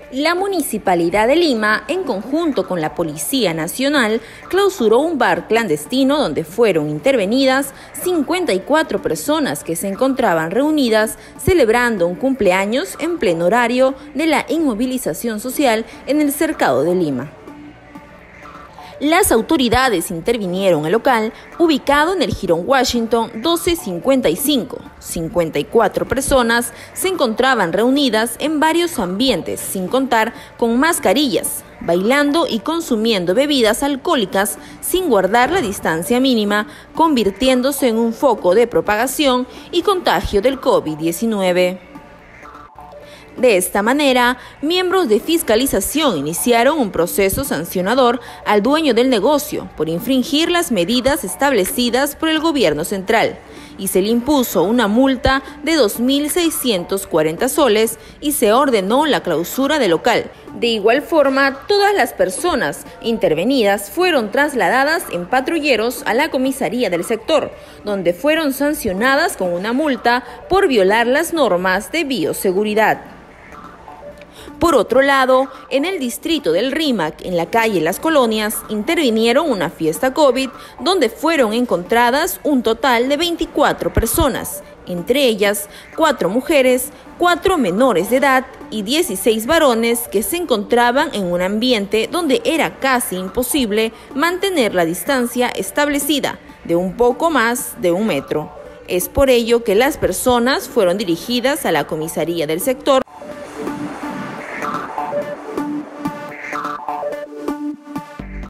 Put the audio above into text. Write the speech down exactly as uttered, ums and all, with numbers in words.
La Municipalidad de Lima, en conjunto con la Policía Nacional, clausuró un bar clandestino donde fueron intervenidas cincuenta y cuatro personas que se encontraban reunidas celebrando un cumpleaños en pleno horario de la inmovilización social en el cercado de Lima. Las autoridades intervinieron el local, ubicado en el Jirón Washington doce cincuenta y cinco. cincuenta y cuatro personas se encontraban reunidas en varios ambientes, sin contar con mascarillas, bailando y consumiendo bebidas alcohólicas sin guardar la distancia mínima, convirtiéndose en un foco de propagación y contagio del COVID diecinueve. De esta manera, miembros de fiscalización iniciaron un proceso sancionador al dueño del negocio por infringir las medidas establecidas por el gobierno central y se le impuso una multa de dos mil seiscientos cuarenta soles y se ordenó la clausura del local. De igual forma, todas las personas intervenidas fueron trasladadas en patrulleros a la comisaría del sector, donde fueron sancionadas con una multa por violar las normas de bioseguridad. Por otro lado, en el distrito del Rímac, en la calle Las Colonias, intervinieron una fiesta COVID donde fueron encontradas un total de veinticuatro personas, entre ellas cuatro mujeres, cuatro menores de edad y dieciséis varones que se encontraban en un ambiente donde era casi imposible mantener la distancia establecida de un poco más de un metro. Es por ello que las personas fueron dirigidas a la comisaría del sector.